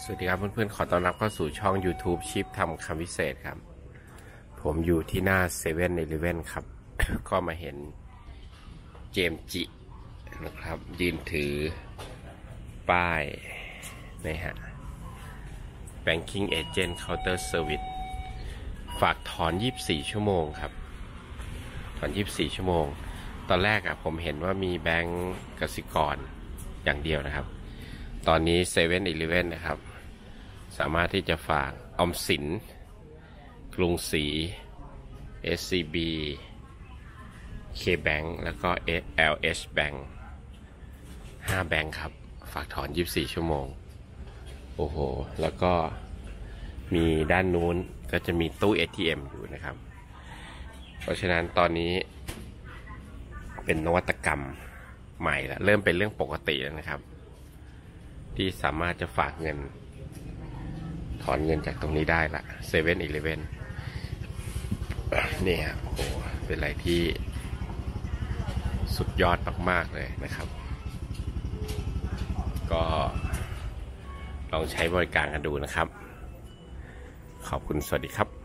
สวัสดีครับเพื่อนๆขอต้อนรับเข้าสู่ช่อง YouTube ชิปทำคำพิเศษครับผมอยู่ที่หน้า7-Eleven ครับ ก็มาเห็นเจมส์จินะครับยืนถือป้ายนะฮะ Banking Agent Counter Service ฝากถอน24ชั่วโมงครับถอน24ชั่วโมงตอนแรกผมเห็นว่ามีแบงก์กสิกรอย่างเดียวนะครับตอนนี้7-Eleven นะครับสามารถที่จะฝากออมสินกรุงศรี SCB KBank แล้วก็ LH Bank 5 แบงค์ครับฝากถอน24ชั่วโมงโอ้โหแล้วก็มีด้านนู้นก็จะมีตู้ ATM อยู่นะครับเพราะฉะนั้นตอนนี้เป็นนวัตกรรมใหม่แล้วเริ่มเป็นเรื่องปกติแล้วนะครับที่สามารถจะฝากเงินถอนเงินจากตรงนี้ได้ละ7-Eleven นี่ฮะโอ้โหเป็นอะไรที่สุดยอดมากๆเลยนะครับก็ลองใช้บริการกันดูนะครับขอบคุณสวัสดีครับ